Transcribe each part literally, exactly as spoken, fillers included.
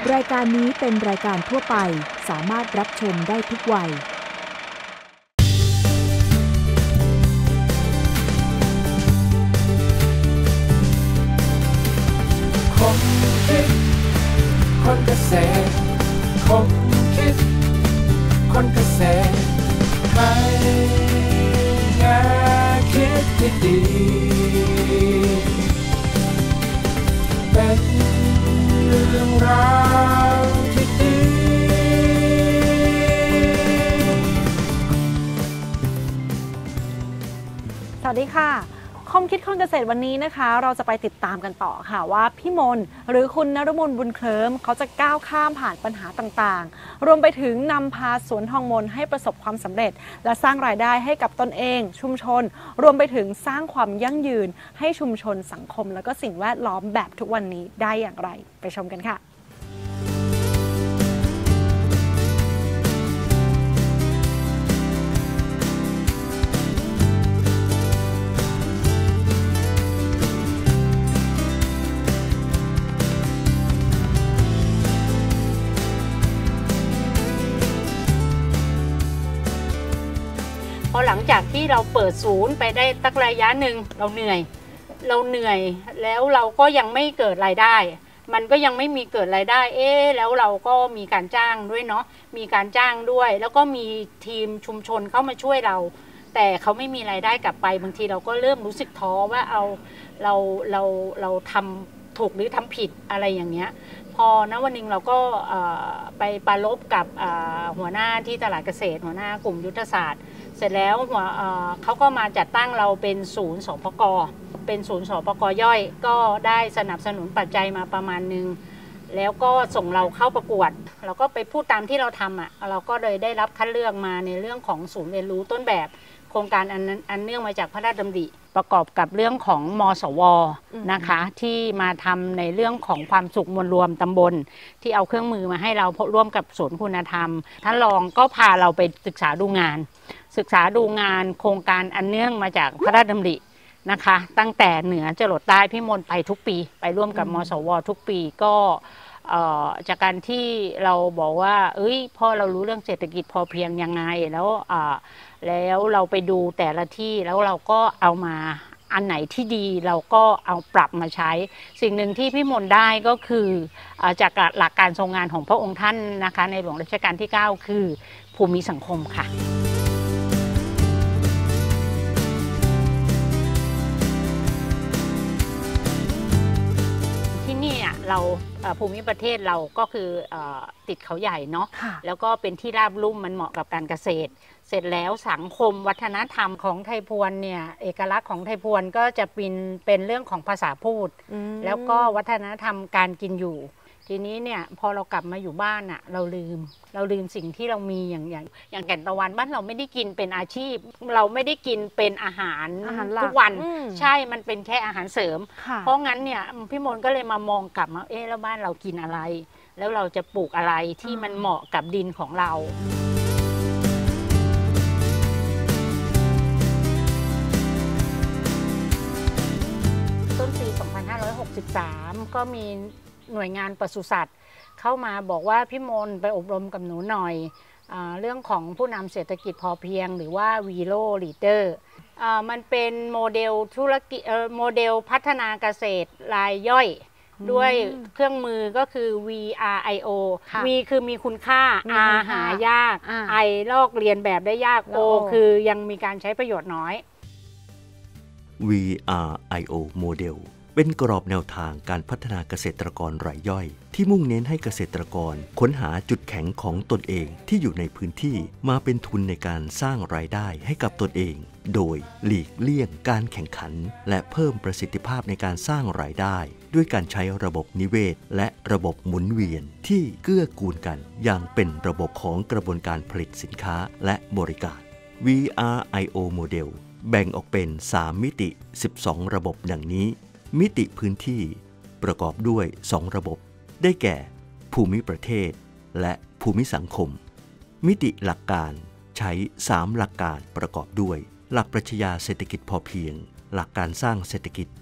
รายการนี้เป็นรายการทั่วไปสามารถรับชมได้ทุกวัยคมคิดคนเกษตรคมคิดคนเกษตรให้แง่คิดที่ดีเป็นเรื่องราวที่ดีสวัสดีค่ะคมคิดคนเกษตรวันนี้นะคะเราจะไปติดตามกันต่อค่ะว่าพี่มนหรือคุณนฤมลบุญเคลิ้มเขาจะก้าวข้ามผ่านปัญหาต่างๆรวมไปถึงนำพาสวนทองมนให้ประสบความสำเร็จและสร้างรายได้ให้กับตนเองชุมชนรวมไปถึงสร้างความยั่งยืนให้ชุมชนสังคมและก็สิ่งแวดล้อมแบบทุกวันนี้ได้อย่างไรไปชมกันค่ะพอหลังจากที่เราเปิดศูนย์ไปได้ตักระยะหนึ่งเราเหนื่อยเราเหนื่อยแล้วเราก็ยังไม่เกิดรายได้มันก็ยังไม่มีเกิดรายได้เอ๊ะแล้วเราก็มีการจ้างด้วยเนาะมีการจ้างด้วยแล้วก็มีทีมชุมชนเข้ามาช่วยเราแต่เขาไม่มีรายได้กลับไปบางทีเราก็เริ่มรู้สึกท้อว่าเอาเราเราเราทำถูกหรือทำผิดอะไรอย่างเงี้ยพอณวันหนึ่งเราก็ไปปรารภกับหัวหน้าที่ตลาดเกษตรหัวหน้ากลุ่มยุทธศาสตร์เสร็จแล้วเขาก็มาจัดตั้งเราเป็นศูนย์สปก.เป็นศูนย์สปก.ย่อยก็ได้สนับสนุนปัจจัยมาประมาณนึงแล้วก็ส่งเราเข้าประกวดเราก็ไปพูดตามที่เราทำอ่ะเราก็เลยได้รับคัดเลือกมาในเรื่องของศูนย์เรียนรู้ต้นแบบโครงการอันนั้นอันเนื่องมาจากพระราชดำริประกอบกับเรื่องของมสวนะคะที่มาทำในเรื่องของความสุขมวลรวมตำบลที่เอาเครื่องมือมาให้เราร่วมกับศูนย์คุณธรรมท่านรองก็พาเราไปศึกษาดูงานศึกษาดูงานโครงการอันเนื่องมาจากพระราชดำรินะคะตั้งแต่เหนือจรดใต้พี่มนไปทุกปีไปร่วมกับมสวทุกปีก็จากการที่เราบอกว่าเอ้ยพ่อเรารู้เรื่องเศรษฐกิจพอเพียงยังไงแล้วแล้วเราไปดูแต่ละที่แล้วเราก็เอามาอันไหนที่ดีเราก็เอาปรับมาใช้สิ่งหนึ่งที่พี่มนได้ก็คือจากหลักการทรงงานของพระองค์ท่านนะคะในหลวงรัชกาลที่เก้าคือภูมิสังคมค่ะเราภูมิประเทศเราก็คือติดเขาใหญ่เนาะแล้วก็เป็นที่ราบลุ่มมันเหมาะกับการเกษตรเสร็จแล้วสังคมวัฒนธรรมของไทยพวนเนี่ยเอกลักษณ์ของไทยพวนก็จะเป็นเป็นเรื่องของภาษาพูดแล้วก็วัฒนธรรมการกินอยู่ทีนี้เนี่ยพอเรากลับมาอยู่บ้านอะเราลืมเราลืมสิ่งที่เรามีอย่างอย่างอย่างแก่นตะวันบ้านเราไม่ได้กินเป็นอาชีพเราไม่ได้กินเป็นอาหารทุกวันใช่มันเป็นแค่อาหารเสริมเพราะงั้นเนี่ยพี่มนก็เลยมามองกลับมาเอ๊ะแล้วบ้านเรากินอะไรแล้วเราจะปลูกอะไรที่มันเหมาะกับดินของเราต้นปีสองพันห้าร้อยหกสิบสามก็มีหน่วยงานปศุสัตว์เข้ามาบอกว่าพี่มนไปอบรมกับหนูหน่อยเอเรื่องของผู้นำเศรษฐกิจพอเพียงหรือว่า Velo Leader มันเป็นโมเดลธุรกิจโมเดลพัฒนาเกษตรรายย่อยด้วยเครื่องมือก็คือ วี อาร์ ไอ โอ V คือมีคุณค่า R หายาก I ลอกเรียนแบบได้ยาก O คือยังมีการใช้ประโยชน์น้อยวี อาร์ ไอ โอ โมเดลเป็นกรอบแนวทางการพัฒนาเกษตรกรรายย่อยที่มุ่งเน้นให้เกษตรกรค้นหาจุดแข็งของตนเองที่อยู่ในพื้นที่มาเป็นทุนในการสร้างรายได้ให้กับตนเองโดยหลีกเลี่ยงการแข่งขันและเพิ่มประสิทธิภาพในการสร้างรายได้ด้วยการใช้ระบบนิเวศและระบบหมุนเวียนที่เกื้อกูลกันอย่างเป็นระบบของกระบวนการผลิตสินค้าและบริการ วี อาร์ ไอ โอ โมเดลแบ่งออกเป็นสามมิติสิบสองระบบดังนี้มิติพื้นที่ประกอบด้วยสองระบบได้แก่ภูมิประเทศและภูมิสังคมมิติหลักการใช้สามหลักการประกอบด้วยหลักปรัชญาเศรษฐกิจพอเพียงหลักการสร้างเศรษฐกิจ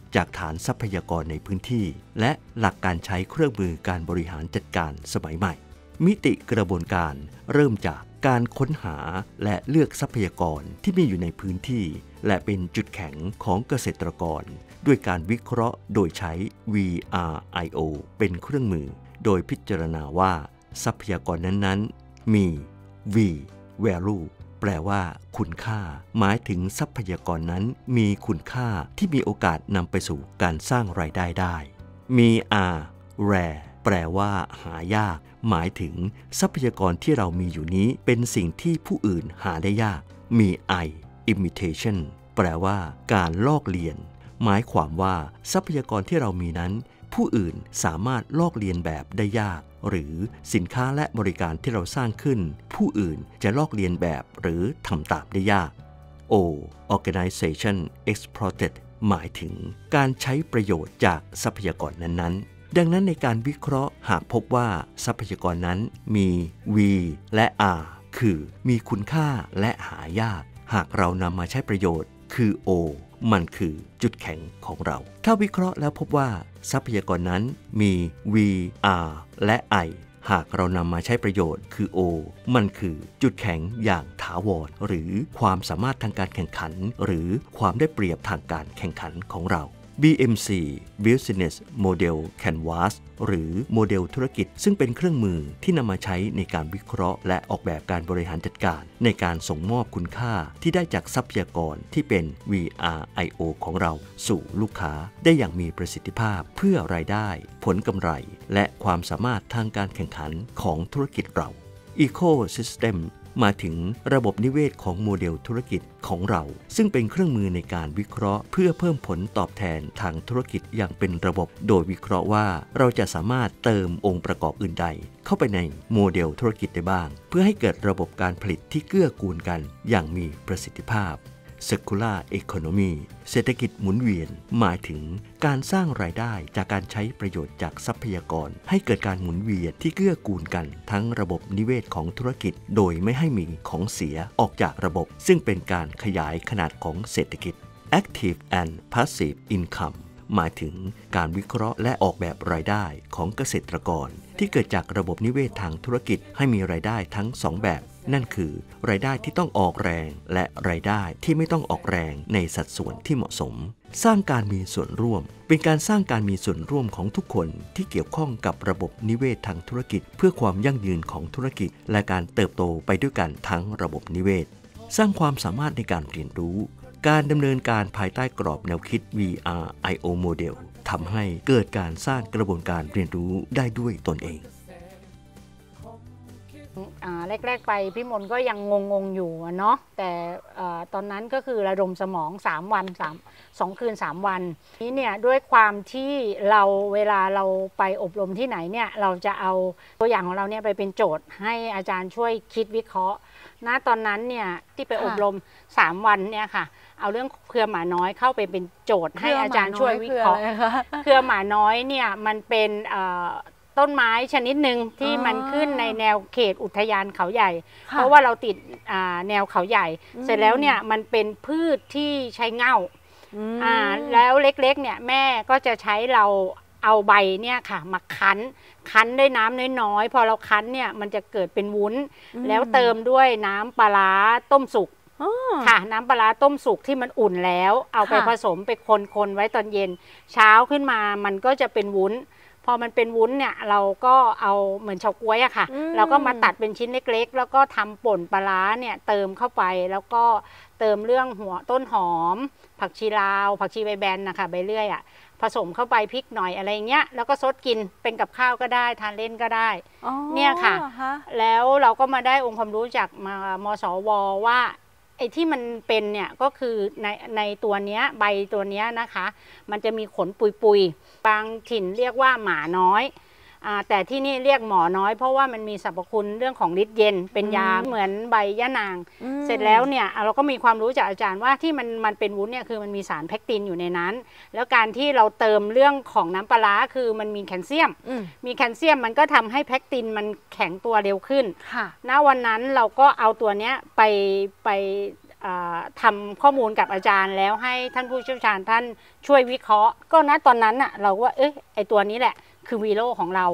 จากฐานทรัพยากรในพื้นที่และหลักการใช้เครื่องมือการบริหารจัดการสมัยใหม่มิติกระบวนการเริ่มจากการค้นหาและเลือกทรัพยากรที่มีอยู่ในพื้นที่และเป็นจุดแข็งของเกษตรกรด้วยการวิเคราะห์โดยใช้ วี อาร์ ไอ โอ เป็นเครื่องมือโดยพิจารณาว่าทรัพยากรนั้นๆมี V value แปลว่าคุณค่าหมายถึงทรัพยากรนั้นมีคุณค่าที่มีโอกาสนำไปสู่การสร้างรายได้ได้มี R rare แปลว่าหายากหมายถึงทรัพยากรที่เรามีอยู่นี้เป็นสิ่งที่ผู้อื่นหาได้ยากมี I imitation แปลว่าการลอกเลียนหมายความว่าทรัพยากรที่เรามีนั้นผู้อื่นสามารถลอกเลียนแบบได้ยากหรือสินค้าและบริการที่เราสร้างขึ้นผู้อื่นจะลอกเลียนแบบหรือทำตามได้ยาก O organization exploited หมายถึงการใช้ประโยชน์จากทรัพยากรนั้นๆดังนั้นในการวิเคราะห์หากพบว่าทรัพยากรนั้นมี V และ R คือมีคุณค่าและหายากหากเรานำมาใช้ประโยชน์คือ O มันคือจุดแข็งของเราถ้าวิเคราะห์แล้วพบว่าทรัพยากรนั้นมี V R และ I หากเรานำมาใช้ประโยชน์คือ O มันคือจุดแข็งอย่างถาวรหรือความสามารถทางการแข่งขันหรือความได้เปรียบทางการแข่งขันของเรา บี เอ็ม ซี Business Model Canvas หรือโมเดลธุรกิจซึ่งเป็นเครื่องมือที่นำมาใช้ในการวิเคราะห์และออกแบบการบริหารจัดการในการส่งมอบคุณค่าที่ได้จากทรัพยากรที่เป็น วี อาร์ ไอ โอ ของเราสู่ลูกค้าได้อย่างมีประสิทธิภาพเพื่อรายได้ผลกำไรและความสามารถทางการแข่งขันของธุรกิจเรา Ecosystemหมายถึงระบบนิเวศของโมเดลธุรกิจของเราซึ่งเป็นเครื่องมือในการวิเคราะห์เพื่อเพิ่มผลตอบแทนทางธุรกิจอย่างเป็นระบบโดยวิเคราะห์ว่าเราจะสามารถเติมองค์ประกอบอื่นใดเข้าไปในโมเดลธุรกิจได้บ้างเพื่อให้เกิดระบบการผลิตที่เกื้อกูลกันอย่างมีประสิทธิภาพCircular Economy เศรษฐกิจหมุนเวียนหมายถึงการสร้างรายได้จากการใช้ประโยชน์จากทรัพยากรให้เกิดการหมุนเวียนที่เกื้อกูลกันทั้งระบบนิเวศของธุรกิจโดยไม่ให้มีของเสียออกจากระบบซึ่งเป็นการขยายขนาดของเศรษฐกิจ Active and Passive Income หมายถึงการวิเคราะห์และออกแบบรายได้ของเกษตรกรที่เกิดจากระบบนิเวศทางธุรกิจให้มีรายได้ทั้งสองแบบนั่นคือรายได้ที่ต้องออกแรงและรายได้ที่ไม่ต้องออกแรงในสัดส่วนที่เหมาะสมสร้างการมีส่วนร่วมเป็นการสร้างการมีส่วนร่วมของทุกคนที่เกี่ยวข้องกับระบบนิเวศทางธุรกิจเพื่อความยั่งยืนของธุรกิจและการเติบโตไปด้วยกันทั้งระบบนิเวศสร้างความสามารถในการเรียนรู้การดำเนินการภายใต้กรอบแนวคิด วี อาร์ ไอ โอ Model ทำให้เกิดการสร้างกระบวนการเรียนรู้ได้ด้วยตนเองแรกๆไปพี่มนก็ยังงงๆอยู่เนาะแต่ตอนนั้นก็คือระดมสมองสามวันสาม สองคืนสามวันนี้เนี่ยด้วยความที่เราเวลาเราไปอบรมที่ไหนเนี่ยเราจะเอาตัวอย่างของเราเนี่ยไปเป็นโจทย์ให้อาจารย์ช่วยคิดวิเคราะห์ณตอนนั้นเนี่ยที่ไปอบรมสามวันเนี่ยค่ะเอาเรื่องเครือหมาน้อยเข้าไปเป็นโจทย์ให้อาจารย์ช่วยวิเคราะห์เครือหมาน้อยเนี่ยมันเป็นต้นไม้ชนิดหนึ่งที่มันขึ้นในแนวเขตอุทยานเขาใหญ่เพราะว่าเราติดแนวเขาใหญ่เสร็จแล้วเนี่ยมันเป็นพืชที่ใช้เง่าแล้วเล็กๆเนี่ยแม่ก็จะใช้เราเอาใบเนี่ยค่ะมาคั้นคั้นด้วยน้ำน้อยๆพอเราคั้นเนี่ยมันจะเกิดเป็นวุ้นแล้วเติมด้วยน้ำปลาร้าต้มสุกค่ะน้ำปลาร้าต้มสุกที่มันอุ่นแล้วเอาไปผสมไปคนๆไว้ตอนเย็นเช้าขึ้นมามันก็จะเป็นวุ้นพอมันเป็นวุ้นเนี่ยเราก็เอาเหมือนเฉาก๊วยอะค่ะเราก็มาตัดเป็นชิ้นเล็กๆแล้วก็ทำป่นปลาร้าเนี่ยเติมเข้าไปแล้วก็เติมเรื่องหัวต้นหอมผักชีลาวผักชีใบแบนนะคะใบเลื่อยอะผสมเข้าไปพริกหน่อยอะไรเงี้ยแล้วก็ซดกินเป็นกับข้าวก็ได้ทานเล่นก็ได้เนี่ยค่ะแล้วเราก็มาได้องค์ความรู้จากมามสวว่าไอ้ที่มันเป็นเนี่ยก็คือในในตัวเนี้ยใบตัวเนี้ยนะคะมันจะมีขนปุยๆบางถิ่นเรียกว่าหมาน้อยอ่าแต่ที่นี่เรียกหมอน้อยเพราะว่ามันมีสรรพคุณเรื่องของฤทธิ์เย็นเป็นยาเหมือนใบยะนางเสร็จแล้วเนี่ยเราก็มีความรู้จากอาจารย์ว่าที่มันมันเป็นวุ้นเนี่ยคือมันมีสารแพคตินอยู่ในนั้นแล้วการที่เราเติมเรื่องของน้ำปลาร้าคือมันมีแคลเซียมมีแคลเซียมมันก็ทำให้แพคตินมันแข็งตัวเร็วขึ้นณวันนั้นเราก็เอาตัวเนี้ยไปไปทำข้อมูลกับอาจารย์แล้วให้ท่านผู้เชี่ยวชาญท่านช่วยวิเคราะห์ก็ณตอนนั้นน่ะเราว่าเอ๊ะไอตัวนี้แหละคือวีโร่ของเรา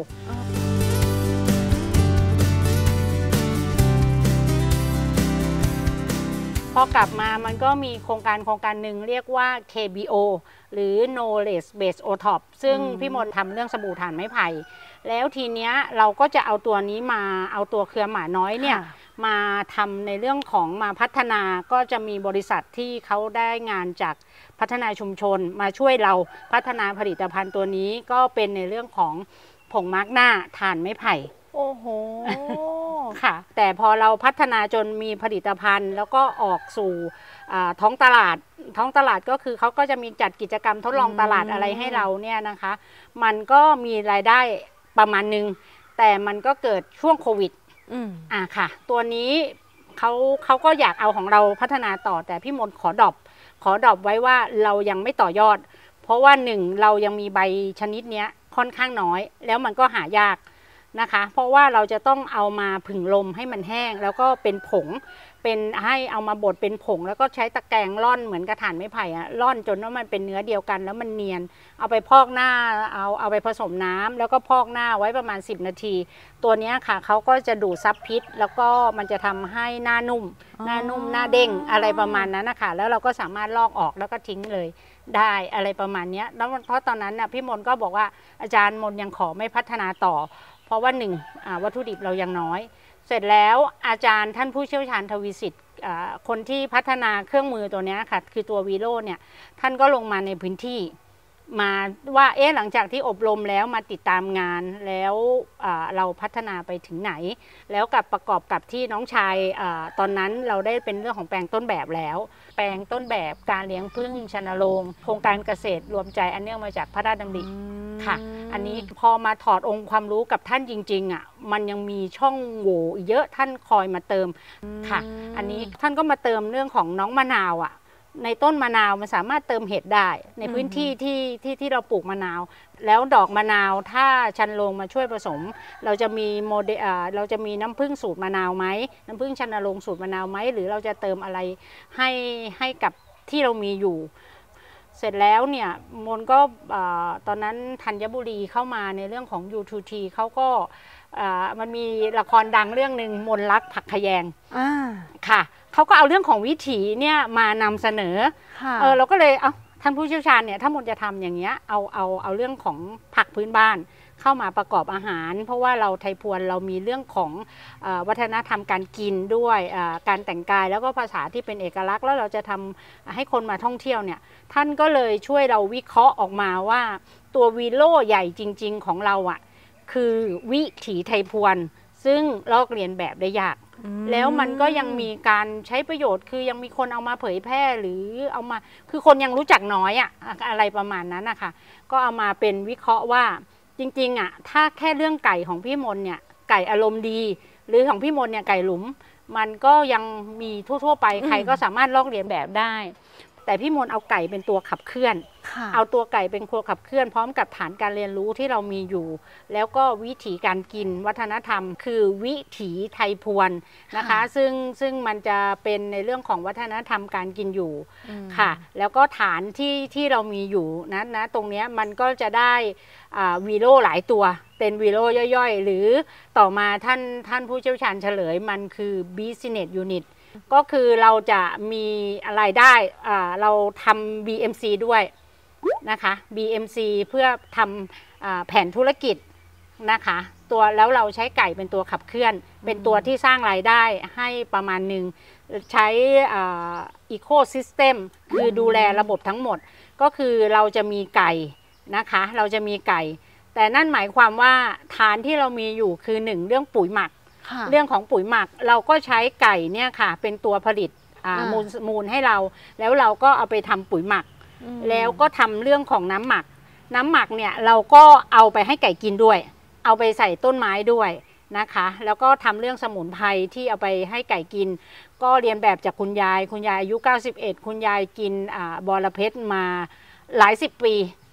พอกลับมามันก็มีโครงการโครงการหนึ่งเรียกว่า เค บี โอ หรือ Knowledge Based โอ ท็อป ซึ่งพี่มนต์ทำเรื่องสบู่ถ่านไม้ไผ่แล้วทีเนี้ยเราก็จะเอาตัวนี้มาเอาตัวเครือหมาน้อยเนี่ยมาทำในเรื่องของมาพัฒนาก็จะมีบริษัทที่เขาได้งานจากพัฒนาชุมชนมาช่วยเราพัฒนาผลิตภัณฑ์ตัวนี้ก็เป็นในเรื่องของผงมาร์กหน้าถ่านไม้ไผ่โอ้โหค่ะแต่พอเราพัฒนาจนมีผลิตภัณฑ์แล้วก็ออกสู่ท้องตลาดท้องตลาดก็คือเขาก็จะมีจัดกิจกรรมทดลองตลาดอะไรให้เราเนี่ยนะคะมันก็มีรายได้ประมาณนึงแต่มันก็เกิดช่วงโควิดอ่าค่ะตัวนี้เขาเขาก็อยากเอาของเราพัฒนาต่อแต่พี่มนต์ขอดรอปขอดรอปไว้ว่าเรายังไม่ต่อยอดเพราะว่าหนึ่งเรายังมีใบชนิดนี้ค่อนข้างน้อยแล้วมันก็หายากนะคะเพราะว่าเราจะต้องเอามาผึ่งลมให้มันแห้งแล้วก็เป็นผงเป็นให้เอามาบดเป็นผงแล้วก็ใช้ตะแกรงร่อนเหมือนกระถางไม้ไผ่อะร่อนจนว่ามันเป็นเนื้อเดียวกันแล้วมันเนียนเอาไปพอกหน้าเอาเอาไปผสมน้ำแล้วก็พอกหน้าไว้ประมาณสิบนาทีตัวนี้ค่ะเขาก็จะดูดซับพิษแล้วก็มันจะทำให้หน้านุ่มหน้านุ่มหน้าเด้งอะไรประมาณนั้นนะคะแล้วเราก็สามารถลอกออกแล้วก็ทิ้งเลยได้อะไรประมาณนี้แล้วเพราะตอนนั้นน่ะพี่มนต์ก็บอกว่าอาจารย์มนต์ยังขอไม่พัฒนาต่อเพราะว่าหนึ่งวัตถุดิบเรายังน้อยเสร็จแล้วอาจารย์ท่านผู้เชี่ยวชาญทวีสิทธิ์คนที่พัฒนาเครื่องมือตัวนี้ค่ะคือตัววีโร่เนี่ยท่านก็ลงมาในพื้นที่มาว่าเอ๊ะหลังจากที่อบรมแล้วมาติดตามงานแล้วเราพัฒนาไปถึงไหนแล้วกับประกอบกับที่น้องชายตอนนั้นเราได้เป็นเรื่องของแปลงต้นแบบแล้วแปลงต้นแบบการเลี้ยงผึ้งชนโรงโครงการเกษตรรวมใจอันเนื่องมาจากพระราชดำริค่ะอันนี้พอมาถอดองค์ความรู้กับท่านจริงๆอ่ะมันยังมีช่องโหว่เยอะท่านคอยมาเติมค่ะอันนี้ท่านก็มาเติมเรื่องของน้องมะนาวอ่ะในต้นมะนาวมันสามารถเติมเห็ดได้ในพื้นที่ที่ที่ที่เราปลูกมะนาวแล้วดอกมะนาวถ้าชันโรงมาช่วยผสมเราจะมีโมเดลเราจะมีน้ำผึ้งสูตรมะนาวไหมน้ำผึ้งชันโรงสูตรมะนาวไหมหรือเราจะเติมอะไรให้ให้กับที่เรามีอยู่เสร็จแล้วเนี่ยมนก็ตอนนั้นธัญบุรีเข้ามาในเรื่องของ ยู ทู ที เขาก็มันมีละครดังเรื่องหนึ่งมนรักผักขยงค่ะเขาก็เอาเรื่องของวิถีเนี่ยมานำเสนอเออเราก็เลยเอาท่านผู้เชี่ยวชาญเนี่ยถ้ามนจะทำอย่างเงี้ยเอาเอาเอาเรื่องของผักพื้นบ้านเข้ามาประกอบอาหารเพราะว่าเราไทยพวนเรามีเรื่องของวัฒนธรรมการกินด้วยการแต่งกายแล้วก็ภาษาที่เป็นเอกลักษณ์แล้วเราจะทำให้คนมาท่องเที่ยวเนี่ยท่านก็เลยช่วยเราวิเคราะห์ออกมาว่าตัววีโร่ใหญ่จริงๆของเราอ่ะคือวิถีไทยพวนซึ่งลอกเลียนแบบได้ยากแล้วมันก็ยังมีการใช้ประโยชน์คือยังมีคนเอามาเผยแพร่หรือเอามาคือคนยังรู้จักน้อยอะอะไรประมาณนั้นนะคะก็เอามาเป็นวิเคราะห์ว่าจริงๆอะถ้าแค่เรื่องไก่ของพี่มนต์เนี่ยไก่อารมณ์ดีหรือของพี่มนต์เนี่ยไก่หลุมมันก็ยังมีทั่วๆไปใครก็สามารถลอกเลียนแบบได้แต่พี่มนต์เอาไก่เป็นตัวขับเคลื่อนเอาตัวไก่เป็นตัวขับเคลื่อนพร้อมกับฐานการเรียนรู้ที่เรามีอยู่แล้วก็วิถีการกินวัฒนธรรมคือวิถีไทยพวนนะคะซึ่งซึ่งมันจะเป็นในเรื่องของวัฒนธรรมการกินอยู่ค่ะแล้วก็ฐานที่ที่เรามีอยู่นะนะตรงนี้มันก็จะได้วีโร่หลายตัวเป็นวีโร่ย่อยๆหรือต่อมาท่านท่านผู้เชี่ยวชาญเฉลยมันคือ Business Unitก็คือเราจะมีรายได้เราทำ บี เอ็ม ซี ด้วยนะคะ บี เอ็ม ซี เพื่อทำแผนธุรกิจนะคะตัวแล้วเราใช้ไก่เป็นตัวขับเคลื่อนเป็นตัวที่สร้างรายได้ให้ประมาณหนึ่งใช้อีโคซิสเต็มคือดูแลระบบทั้งหมดก็คือเราจะมีไก่นะคะเราจะมีไก่แต่นั่นหมายความว่าฐานที่เรามีอยู่คือหนึ่งเรื่องปุ๋ยหมักเรื่องของปุ๋ยหมักเราก็ใช้ไก่เนี่ยค่ะเป็นตัวผลิตมูลมูลให้เราแล้วเราก็เอาไปทำปุ๋ยหมักแล้วก็ทำเรื่องของน้ำหมักน้ำหมักเนี่ยเราก็เอาไปให้ไก่กินด้วยเอาไปใส่ต้นไม้ด้วยนะคะแล้วก็ทำเรื่องสมุนไพรที่เอาไปให้ไก่กินก็เรียนแบบจากคุณยายคุณยายอายุเก้าสิบเอ็ดคุณยายกินบอระเพ็ดมาหลายสิบปี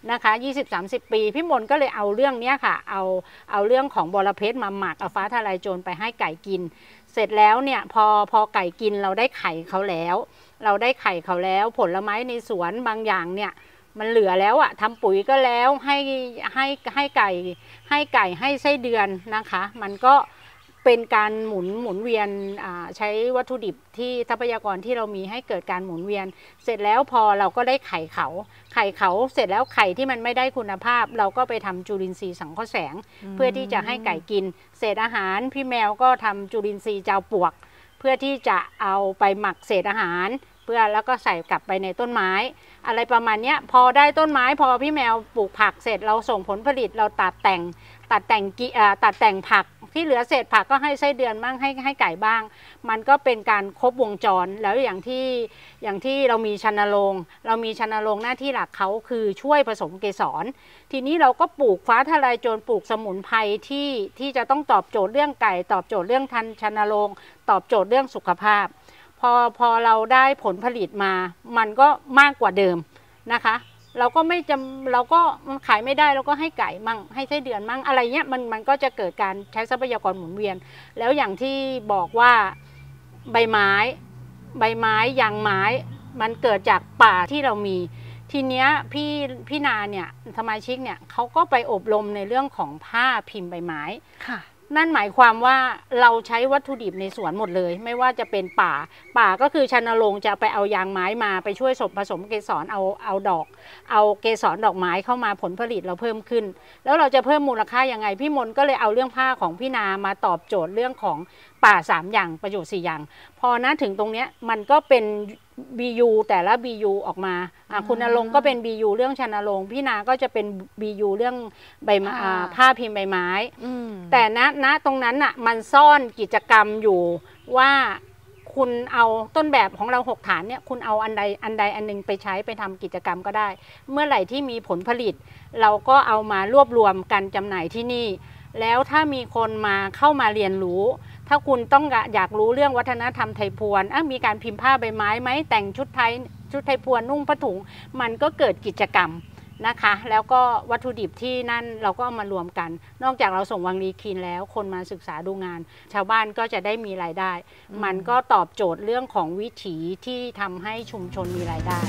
นะคะ ยี่สิบถึงสามสิบ ปีพี่มนก็เลยเอาเรื่องนี้ค่ะเอาเอาเรื่องของบอระเพ็ดมาหมักเอาฟ้าทลายโจรไปให้ไก่กินเสร็จแล้วเนี่ยพอพอไก่กินเราได้ไข่เขาแล้วเราได้ไข่เขาแล้วผลไม้ในสวนบางอย่างเนี่ยมันเหลือแล้วอะทำปุ๋ยก็แล้วให้ให้ให้ไก่ให้ไก่ให้ไส้เดือนนะคะมันก็เป็นการหมุนหมุนเวียนใช้วัตถุดิบที่ทรัพยากรที่เรามีให้เกิดการหมุนเวียนเสร็จแล้วพอเราก็ได้ไข่เขาไข่เขาเสร็จแล้วไข่ที่มันไม่ได้คุณภาพเราก็ไปทำจุลินทรีย์สังเคราะห์แสงเพื่อที่จะให้ไก่กินเศษอาหารพี่แมวก็ทำจุลินทรีย์เจ้าปวกเพื่อที่จะเอาไปหมักเศษอาหารเพื่อแล้วก็ใส่กลับไปในต้นไม้อะไรประมาณนี้พอได้ต้นไม้พอพี่แมวปลูกผักเสร็จเราส่งผลผลิตเราตัดแต่งตัดแต่งกิตัดแต่งผักที่เหลือเศษผักก็ให้ไส้เดือนบ้างให้ให้ไก่บ้างมันก็เป็นการครบวงจรแล้วอย่างที่อย่างที่เรามีชันโรงเรามีชันโรงหน้าที่หลักเขาคือช่วยผสมเกสรทีนี้เราก็ปลูกฟ้าทลายโจรปลูกสมุนไพรที่ที่จะต้องตอบโจทย์เรื่องไก่ตอบโจทย์เรื่องทันชันโรงตอบโจทย์เรื่องสุขภาพพอพอเราได้ผลผลิตมามันก็มากกว่าเดิมนะคะเราก็ไม่จำเราก็ขายไม่ได้เราก็ให้ไก่มั่งให้ไส้เดือนมั่งอะไรเงี้ยมันมันก็จะเกิดการใช้ทรัพยากรหมุนเวียนแล้วอย่างที่บอกว่าใบไม้ใบไม้ยางไม้มันเกิดจากป่าที่เรามีทีเนี้ยพี่พี่นาเนี่ยสมาชิกเนี่ยเขาก็ไปอบรมในเรื่องของผ้าพิมพ์ใบไม้ค่ะนั่นหมายความว่าเราใช้วัตถุดิบในสวนหมดเลยไม่ว่าจะเป็นป่าป่าก็คือชันโรงจะไปเอายางไม้มาไปช่วยผสมเกสรเอาเอาดอกเอาเกสรดอกไม้เข้ามาผลผลิตเราเพิ่มขึ้นแล้วเราจะเพิ่มมูลค่ายังไงพี่มนก็เลยเอาเรื่องผ้าของพี่นามาตอบโจทย์เรื่องของป่าสามอย่างประโยชน์สี่อย่างพอนะถึงตรงเนี้ยมันก็เป็น บี ยู แต่ละ บี ยู ออกมาคุณณรงค์ก็เป็น บี ยู เรื่องชันโรงพี่นาก็จะเป็น บี ยู เรื่องใบผ้าพิมพ์ใบไม้แต่ณณตรงนั้นน่ะมันซ่อนกิจกรรมอยู่ว่าคุณเอาต้นแบบของเราหกฐานเนี่ยคุณเอาอันใดอันใดอันนึงไปใช้ไปทำกิจกรรมก็ได้เมื่อไหร่ที่มีผลผลิตเราก็เอามารวบรวมกันจำหน่ายที่นี่แล้วถ้ามีคนมาเข้ามาเรียนรู้ถ้าคุณต้องอยากรู้เรื่องวัฒนธรรมไทยพวนมีการพิมพ์ผ้าใบไม้ไหมแต่งชุดไทยชุดไทยพวนนุ่งผ้าถุงมันก็เกิดกิจกรรมนะคะแล้วก็วัตถุดิบที่นั่นเราก็เอามารวมกันนอกจากเราส่งวังรีคีนแล้วคนมาศึกษาดูงานชาวบ้านก็จะได้มีรายได้มันก็ตอบโจทย์เรื่องของวิถีที่ทำให้ชุมชนมีรายได้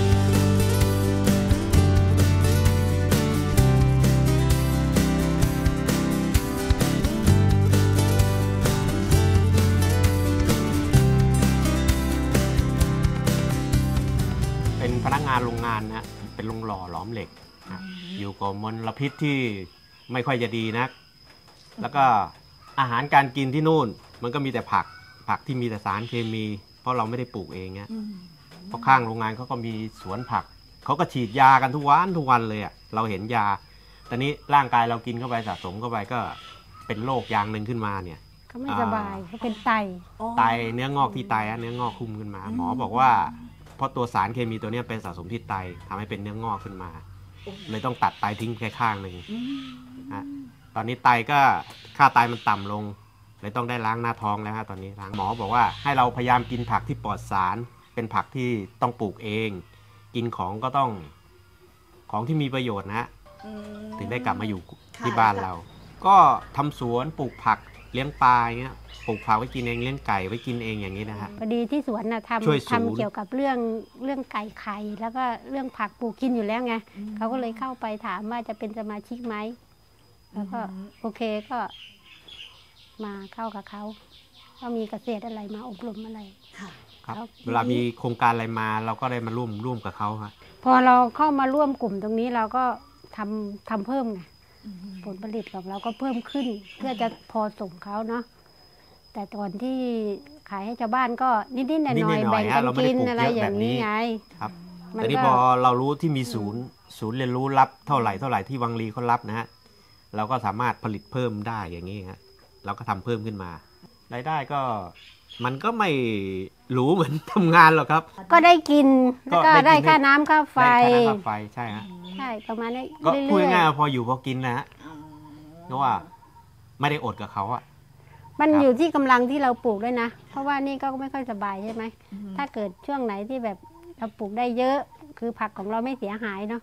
เป็นพนักงานโรงงานนะเป็นโรงหล่อหลอมเหล็กนะอยู่กับมลพิษที่ไม่ค่อยจะดีนักแล้วก็อาหารการกินที่นู่นมันก็มีแต่ผักผักที่มีแต่สารเคมีเพราะเราไม่ได้ปลูกเองเนี่ยเพราะข้างโรงงานเขาก็มีสวนผักเขาก็ฉีดยากันทุกวันทุกวันเลยอ่ะเราเห็นยาตอนนี้ร่างกายเรากินเข้าไปสะสมเข้าไปก็เป็นโรคอย่างหนึ่งขึ้นมาเนี่ยเขาไม่สบายเขาเป็นไตไตเนื้องอกที่ไตเนื้องอกคุ้มขึ้นมาหมอบอกว่าเพราะตัวสารเคมีตัวนี้เป็นสะสมที่ไตทำให้เป็นเนื้องอกขึ้นมาเลยต้องตัดไตทิ้งแค่ข้างหนึ่งนะตอนนี้ไตก็ค่าไตมันต่ำลงเลยต้องได้ล้างหน้าท้องแล้วฮะตอนนี้ล้างหมอบอกว่าให้เราพยายามกินผักที่ปลอดสารเป็นผักที่ต้องปลูกเองกินของก็ต้องของที่มีประโยชน์นะถึงได้กลับมาอยู่ที่บ้านเราก็ทำสวนปลูกผักเลี้ยงปลาอย่างเงี้ยปลูกผักไว้กินเองเลี้ยงไก่ไว้กินเองอย่างนี้นะฮะพอดีที่สวนน่ะทำทำเกี่ยวกับเรื่องเรื่องไก่ไข่แล้วก็เรื่องผักปลูกกินอยู่แล้วไงเขาก็เลยเข้าไปถามว่าจะเป็นสมาชิกไหมแล้วก็โอเคก็มาเข้ากับเขาก็มีเกษตรอะไรมาอบรมอะไรครับเวลามีโครงการอะไรมาเราก็ได้มาร่วมร่วมกับเขาครับพอเราเข้ามาร่วมกลุ่มตรงนี้เราก็ทำทำเพิ่มไงผลผลิตของเราก็เพิ่มขึ้นเพื่อจะพอส่งเขาเนาะแต่ตอนที่ขายให้ชาวบ้านก็นิดๆหน่อยๆแบ่งกันกินอะไรอย่างนี้ไงครับแต่นี่พอเรารู้ที่มีศูนย์ศูนย์เรียนรู้รับเท่าไหร่เท่าไหร่ที่วังลีเขารับนะฮะเราก็สามารถผลิตเพิ่มได้อย่างนี้ฮะเราก็ทำเพิ่มขึ้นมารายได้ก็มันก็ไม่หรูเหมือนทำงานหรอกครับก็ได้กินแล้วก็ได้ค่าน้ำค่าไฟได้ค่าน้ำค่าไฟใช่ฮะใช่ประมาณนี้ก็พูดง่ายๆพออยู่พอกินนะฮะเพราะว่าไม่ได้อดกับเขาอะมันอยู่ที่กำลังที่เราปลูกด้วยนะเพราะว่านี่ก็ไม่ค่อยสบายใช่ไหมถ้าเกิดช่วงไหนที่แบบเราปลูกได้เยอะคือผักของเราไม่เสียหายเนาะ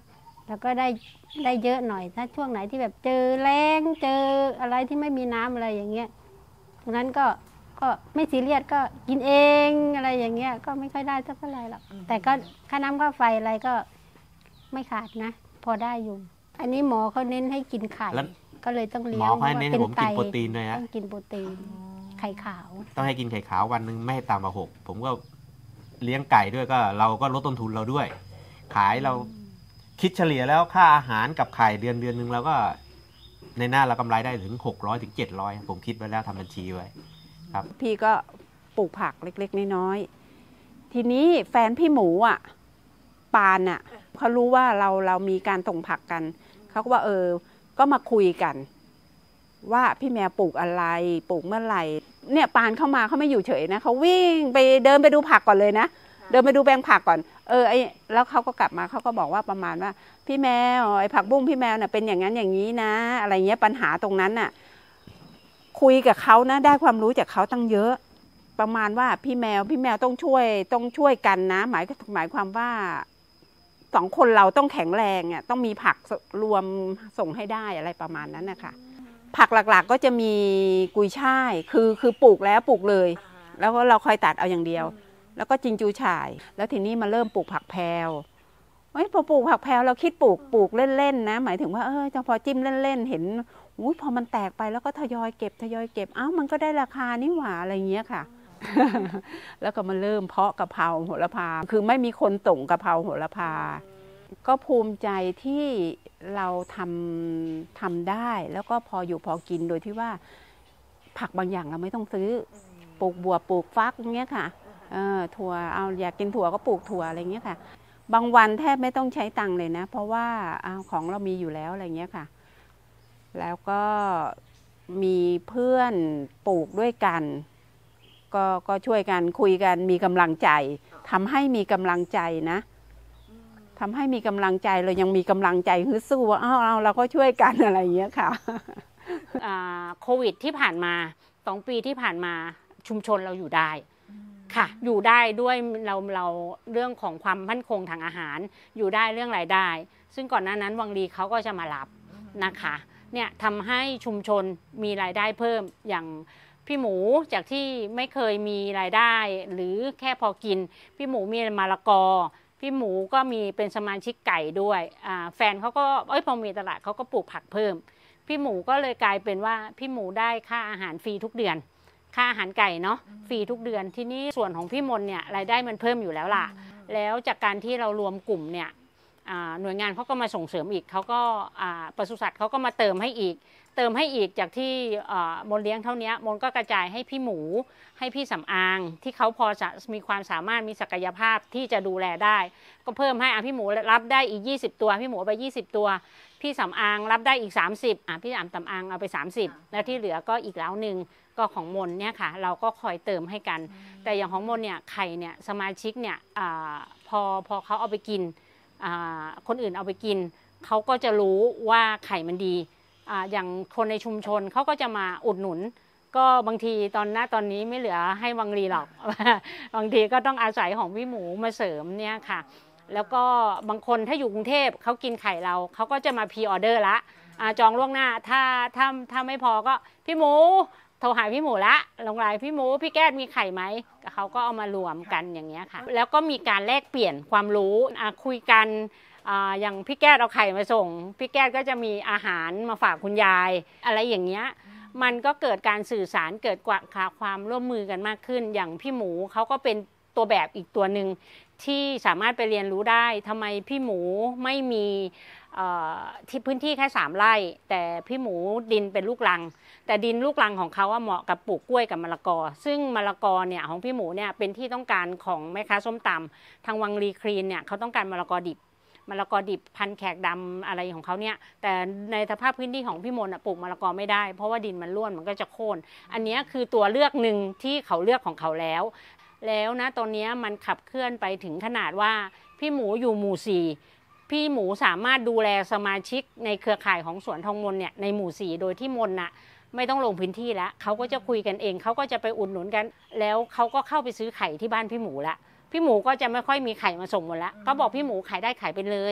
แล้วก็ได้ได้เยอะหน่อยถ้าช่วงไหนที่แบบเจอแล้งเจออะไรที่ไม่มีน้ำอะไรอย่างเงี้ยตรงนั้นก็ก็ไม่ซีเรียสก็กินเองอะไรอย่างเงี้ยก็ไม่ค่อยได้สักเท่าไหร่หรอกแต่ก็ค่าน้ำค่าไฟอะไรก็ไม่ขาดนะพอได้อยู่อันนี้หมอเขาเน้นให้กินไข่ก็เลยต้องเลี้ยงหมอเขาเน้นให้ผมกินโปรตีนเลยฮะต้องกินโปรตีนไข่ขาวต้องให้กินไข่ขาววันหนึ่งไม่ให้ต่ำกว่าหกผมก็เลี้ยงไก่ด้วยก็เราก็ลดต้นทุนเราด้วยขายเราคิดเฉลี่ยแล้วค่าอาหารกับไข่เดือนเดือนหนึ่งเราก็ในหน้าเรากำไรได้ถึงหกร้อยถึงเจ็ดร้อยผมคิดไว้แล้วทำบัญชีไว้ครับพี่ก็ปลูกผักเล็กๆน้อยๆทีนี้แฟนพี่หมูอ่ะปานอ่ะเขารู้ว่าเราเรามีการส่งผักกันเขาก็ว่าเออก็มาคุยกันว่าพี่แมวปลูกอะไรปลูกเมื่อไหร่เนี่ยปานเข้ามาเขาไม่อยู่เฉยนะเขาวิ่งไปเดินไปดูผักก่อนเลยนะเดินไปดูแปลงผักก่อนเออไอแล้วเขาก็กลับมาเขาก็บอกว่าประมาณว่าพี่แมวไอผักบุ้งพี่แมวน่ะเป็นอย่างนั้นอย่างนี้นะอะไรเงี้ยปัญหาตรงนั้นน่ะคุยกับเขานะได้ความรู้จากเขาตั้งเยอะประมาณว่าพี่แมวพี่แมวต้องช่วยต้องช่วยกันนะหมายหมายความว่าสองคนเราต้องแข็งแรงอ่ะต้องมีผักรวมส่งให้ได้อะไรประมาณนั้นนะคะผักหลักๆก็จะมีกุยช่ายคือคือปลูกแล้วปลูกเลยแล้วก็เราคอยตัดเอาอย่างเดียวแล้วก็จิงจูฉ่ายแล้วทีนี้มาเริ่มปลูกผักแพรวเฮ้ยพอปลูกผักแพรวเราคิดปลูกปลูกเล่นๆนะหมายถึงว่าเออจะพอจิ้มเล่นๆเห็นอุ้ยพอมันแตกไปแล้วก็ทยอยเก็บทยอยเก็บอ้าวมันก็ได้ราคานี่หว่าอะไรเงี้ยค่ะ แล้วก็มาเริ่มเพาะกะเพราโหระพาคือไม่มีคนส่งกะเพราโหระพาก็ภูมิใจที่เราทำทำได้แล้วก็พออยู่พอกินโดยที่ว่าผักบางอย่างเราไม่ต้องซื้อปลูกบัวปลูกฟักอย่างเงี้ยค่ะเออถั่วเอาอยากกินถั่วก็ปลูกถั่วอะไรเงี้ยค่ะบางวันแทบไม่ต้องใช้ตังค์เลยนะเพราะว่าเอาของเรามีอยู่แล้วอะไรเงี้ยค่ะแล้วก็มีเพื่อนปลูกด้วยกันก็ก็ช่วยกันคุยกันมีกำลังใจทำให้มีกำลังใจนะทำให้มีกำลังใจเรายังมีกำลังใจฮึดสู้ว่าอ้าวเอาเราก็ช่วยกันอะไรอย่างเงี้ยค่ะโควิดที่ผ่านมาสองปีที่ผ่านมาชุมชนเราอยู่ได้ค่ะอยู่ได้ด้วยเราเราเรื่องของความมั่นคงทางอาหารอยู่ได้เรื่องรายได้ซึ่งก่อนหน้านั้นวังลีเขาก็จะมารับนะคะเนี่ยทำให้ชุมชนมีรายได้เพิ่มอย่างพี่หมูจากที่ไม่เคยมีรายได้หรือแค่พอกินพี่หมูมีมะละกอพี่หมูก็มีเป็นสมาชิกไก่ด้วยแฟนเขาก็เอ้ยพอมีตลาดเขาก็ปลูกผักเพิ่มพี่หมูก็เลยกลายเป็นว่าพี่หมูได้ค่าอาหารฟรีทุกเดือนค่าอาหารไก่เนาะฟรีทุกเดือนที่นี่ส่วนของพี่มนเนี่ยรายได้มันเพิ่มอยู่แล้วล่ะแล้วจากการที่เรารวมกลุ่มเนี่ยหน่วยงานเขาก็มาส่งเสริมอีกเขาก็ปศุสัตว์เขาก็มาเติมให้อีกเติมให้อีกจากที่มนเลี้ยงเท่านี้มนก็กระจายให้พี่หมูให้พี่สำอางที่เขาพอจะมีความสามารถมีศักยภาพที่จะดูแลได้ก็เพิ่มให้อ่ะพี่หมูรับได้อีกยี่สิบตัวพี่หมูไปยี่สิบตัวพี่สำอางรับได้อีกสามสิบอ่ะพี่สำอางเอาไปสามสิบแล้วที่เหลือก็อีกแล้วหนึ่งก็ของมนเนี่ยค่ะเราก็คอยเติมให้กันแต่อย่างของมนเนี่ยไข่เนี่ยสมาชิกเนี่ยพอพอเขาเอาไปกินคนอื่นเอาไปกินเขาก็จะรู้ว่าไข่มันดีอย่างคนในชุมชนเขาก็จะมาอุดหนุนก็บางทีตอนหน้าตอนนี้ไม่เหลือให้วังลีหรอก บางทีก็ต้องอาศัยของพี่หมูมาเสริมเนี่ยค่ะแล้วก็บางคนถ้าอยู่กรุงเทพเขากินไข่เราเขาก็จะมาพรีออเดอร์ละจองล่วงหน้าถ้าถ้าถ้าไม่พอก็พี่หมูโทรหาพี่หมูละลงไลน์พี่หมูพี่แก้ดมีไข่ไหมเขาก็เอามารวมกันอย่างเงี้ยค่ะแล้วก็มีการแลกเปลี่ยนความรู้คุยกันอย่างพี่แก้ดเอาไข่มาส่งพี่แก้ดก็จะมีอาหารมาฝากคุณยายอะไรอย่างเงี้ยมันก็เกิดการสื่อสารเกิดความร่วมมือกันมากขึ้นอย่างพี่หมูเขาก็เป็นตัวแบบอีกตัวหนึ่งที่สามารถไปเรียนรู้ได้ทำไมพี่หมูไม่มีที่พื้นที่แค่สามไร่แต่พี่หมูดินเป็นลูกรังแต่ดินลูกรังของเขาเหมาะกับปลูกกล้วยกับมะละกอซึ่งมะละกอเนี่ยของพี่หมูเนี่ยเป็นที่ต้องการของแม่ค้าส้มตำทางวังลีคลีนเนี่ยเขาต้องการมะละกอดิบมะละกอดิบพันแขกดำอะไรของเขาเนี่ยแต่ในสภาพพื้นที่ของพี่มนปลูกมะละกอไม่ได้เพราะว่าดินมันร่วนมันก็จะโค่นอันนี้คือตัวเลือกหนึ่งที่เขาเลือกของเขาแล้วแล้วนะตอนนี้มันขับเคลื่อนไปถึงขนาดว่าพี่หมูอยู่หมู่สี่พี่หมูสามารถดูแลสมาชิกในเครือข่ายของสวนทองมนเนี่ยในหมู่สี่โดยที่มนน่ะไม่ต้องลงพื้นที่แล้วเขาก็จะคุยกันเองเขาก็จะไปอุดหนุนกันแล้วเขาก็เข้าไปซื้อไข่ที่บ้านพี่หมูละพี่หมูก็จะไม่ค่อยมีไข่มาส่งหมดแล้วก็บอกพี่หมูขายได้ขายไปเลย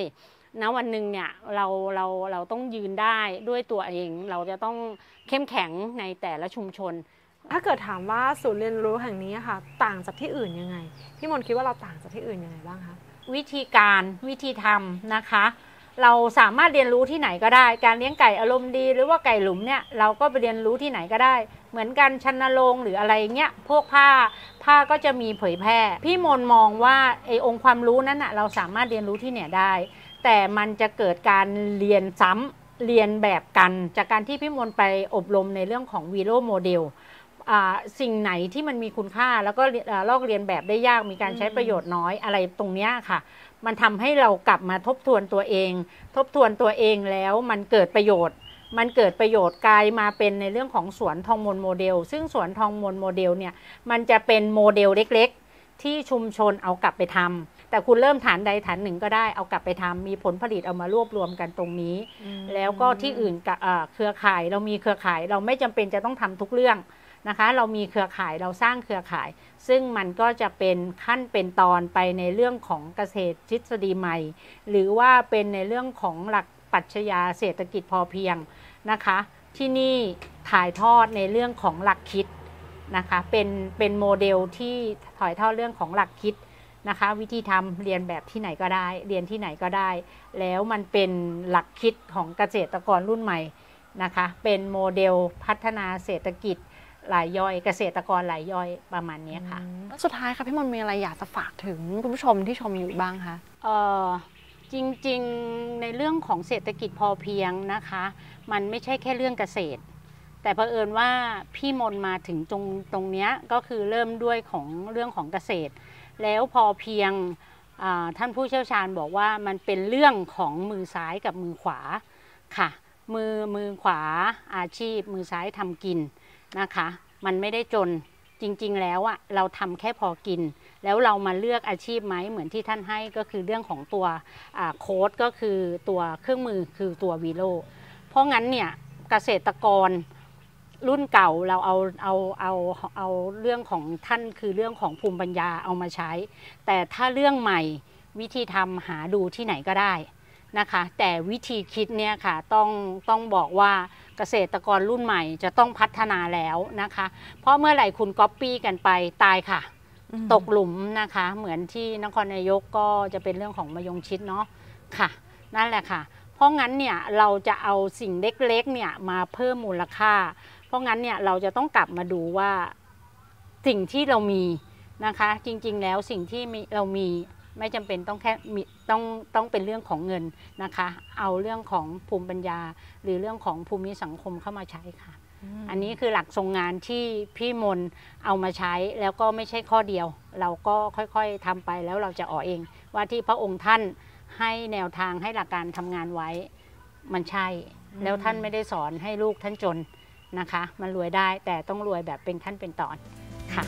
ณวันหนึ่งเนี่ยเราเราเราต้องยืนได้ด้วยตัวเองเราจะต้องเข้มแข็งในแต่ละชุมชนถ้าเกิดถามว่าศูนย์เรียนรู้แห่งนี้ค่ะต่างจากที่อื่นยังไงพี่มนต์คิดว่าเราต่างจากที่อื่นยังไงบ้างคะวิธีการวิธีทำนะคะเราสามารถเรียนรู้ที่ไหนก็ได้การเลี้ยงไก่อารมณ์ดีหรือว่าไก่หลุมเนี่ยเราก็ไปเรียนรู้ที่ไหนก็ได้เหมือนกันชันโรงหรืออะไรเงี้ยพวกผ้าผ้าก็จะมีเผยแพร่พี่มนต์มองว่าไอ้องค์ความรู้นั้นนะเราสามารถเรียนรู้ที่ไหนได้แต่มันจะเกิดการเรียนซ้ำเรียนแบบกันจากการที่พี่มนต์ไปอบรมในเรื่องของวีโร่โมเดลสิ่งไหนที่มันมีคุณค่าแล้วก็ลอกเรียนแบบได้ยากมีการใช้ประโยชน์น้อยอะไรตรงนี้ค่ะมันทำให้เรากลับมาทบทวนตัวเองทบทวนตัวเองแล้วมันเกิดประโยชน์มันเกิดประโยชน์กลายมาเป็นในเรื่องของสวนทองมนโมเดลซึ่งสวนทองมนโมเดลเนี่ยมันจะเป็นโมเดลเล็กๆที่ชุมชนเอากลับไปทำแต่คุณเริ่มฐานใดฐานหนึ่งก็ได้เอากลับไปทำมีผลผลิตเอามารวบรวมกันตรงนี้แล้วก็ที่อื่นกับเครือข่ายเรามีเครือข่ายเราไม่จำเป็นจะต้องทำทุกเรื่องนะคะเรามีเครือข่ายเราสร้างเครือข่ายซึ่งมันก็จะเป็นขั้นเป็นตอนไปในเรื่องของเกษตรทฤษฎีใหม่หรือว่าเป็นในเรื่องของหลักปรัชญาเศรษฐกิจพอเพียงนะคะที่นี่ถ่ายทอดในเรื่องของหลักคิดนะคะเป็นเป็นโมเดลที่ถ่ายทอดเรื่องของหลักคิดนะคะวิธีทำเรียนแบบที่ไหนก็ได้เรียนที่ไหนก็ได้แล้วมันเป็นหลักคิดของเกษตรกรรุ่นใหม่นะคะเป็นโมเดลพัฒนาเศรษฐกิจรายย่อยเกษตรกรรายย่อยประมาณนี้ค่ะสุดท้ายค่ะพี่มนต์มีอะไรอยากจะฝากถึงคุณผู้ชมที่ชมอยู่บ้างคะเออจริงๆในเรื่องของเศรษฐกิจพอเพียงนะคะมันไม่ใช่แค่เรื่องเกษตรแต่เผอิญว่าพี่มนต์มาถึงตรงตรงนี้ก็คือเริ่มด้วยของเรื่องของเกษตรแล้วพอเพียงท่านผู้เชี่ยวชาญบอกว่ามันเป็นเรื่องของมือซ้ายกับมือขวาค่ะมือมือขวาอาชีพมือซ้ายทำกินนะคะมันไม่ได้จนจริงๆแล้วอะเราทำแค่พอกินแล้วเรามาเลือกอาชีพไหมเหมือนที่ท่านให้ก็คือเรื่องของตัวโค้ดก็คือตัวเครื่องมือคือตัววีโร่เพราะงั้นเนี่ยเกษตรกรรุ่นเก่าเราเอาเอาเอาเอาเรื่องของท่านคือเรื่องของภูมิปัญญาเอามาใช้แต่ถ้าเรื่องใหม่วิธีทำหาดูที่ไหนก็ได้นะคะแต่วิธีคิดเนี่ยค่ะต้องต้องบอกว่าเกษตรกรรุ่นใหม่จะต้องพัฒนาแล้วนะคะเพราะเมื่อไหร่คุณก๊อปปี้กันไปตายค่ะตกหลุมนะคะเหมือนที่นครนายกก็จะเป็นเรื่องของมะยงชิดเนาะค่ะนั่นแหละค่ะเพราะงั้นเนี่ยเราจะเอาสิ่งเล็กๆเนี่ยมาเพิ่มมูลค่าเพราะงั้นเนี่ยเราจะต้องกลับมาดูว่าสิ่งที่เรามีนะคะจริงๆแล้วสิ่งที่เรามีไม่จำเป็นต้องแค่ต้องต้องเป็นเรื่องของเงินนะคะเอาเรื่องของภูมิปัญญาหรือเรื่องของภูมิสังคมเข้ามาใช้ค่ะ อ, อันนี้คือหลักทรงงานที่พี่มนต์เอามาใช้แล้วก็ไม่ใช่ข้อเดียวเราก็ค่อยๆทำไปแล้วเราจะออกเองว่าที่พระองค์ท่านให้แนวทางให้หลักการทำงานไว้มันใช่แล้วท่านไม่ได้สอนให้ลูกท่านจนนะคะมันรวยได้แต่ต้องรวยแบบเป็นขั้นเป็นตอนค่ะ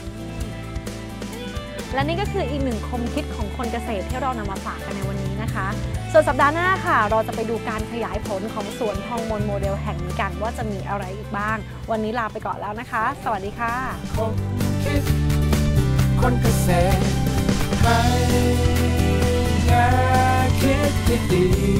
และนี่ก็คืออีกหนึ่งคมคิดของคนเกษตรที่เรานำมาฝากกันในวันนี้นะคะส่วนสัปดาห์หน้าค่ะเราจะไปดูการขยายผลของสวนทองมนโมเดลแห่งนี้กันว่าจะมีอะไรอีกบ้างวันนี้ลาไปก่อนแล้วนะคะสวัสดีค่ะคมคิดคนเกษตรให้แง่คิดที่ดี